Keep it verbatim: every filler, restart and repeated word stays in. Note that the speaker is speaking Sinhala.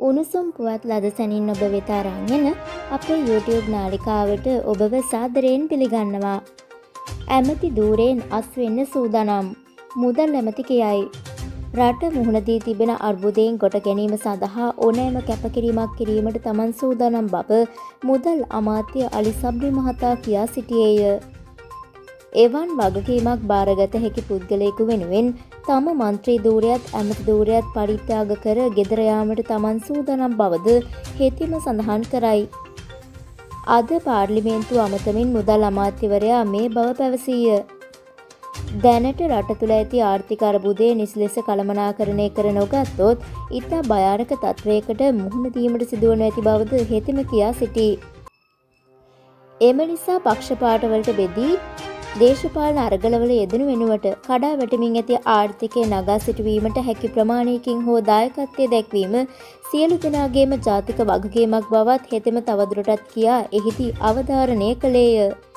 උණුසුම් පුවත් ලද සැනින් ඔබ වෙත අරන් අපේ YouTube නාලිකාවට ඔබව සාදරයෙන් පිළිගන්නවා. ඇමති ධූරයෙන් අස් වෙන්න සූදානම්. මුදල් ඇමති කියයි. රට මුහුණ දී තිබෙන අර්බුදයෙන් කොට ගැනීම සඳහා ඕනෑම කැපකිරීමක් කිරීමට තමන් සූදානම් බව මුදල් අමාත්‍ය අලි සබ්රි මහතා කියා සිටියේය. එවන් වගකීමක් බාරගත හැකි පුද්ගලයෙකු වෙනුවෙන් තම මන්ත්‍රී ධූරයත් ඇමති ධූරයත් පරිත්‍යාග කර ගෙදර යාමට තමන් සූදානම් බවද හෙතිම සඳහන් කරයි. අද පාර්ලිමේන්තුව අමතමින් මුදල් අමාත්‍යවරයා මේ බව පැවසීය. දැනට රට තුළ ඇති ආර්ථික අර්බුදය නිසි ලෙස කළමනාකරණය කර නොගත්තොත් ඉතා භයානක තත්ත්වයකට මුහුණ දීමට සිදුවනු ඇති බවද හෙතෙම කියා සිටී. එම නිසා පක්ෂපාතවලට බෙදී දේශපාලන අරගලවල යෙදෙනු වෙනුවට කඩා වැටෙමින් ඇති ආර්ථිකය නගා සිටුවීමට හැකි ප්‍රමාණයකින් හෝ දායකත්වය දැක්වීම සියලු දෙනාගේම ජාතික වගකීමක් බවත් හෙතෙම තවදුරටත් කියා එහිදී අවධාරණය කළේය.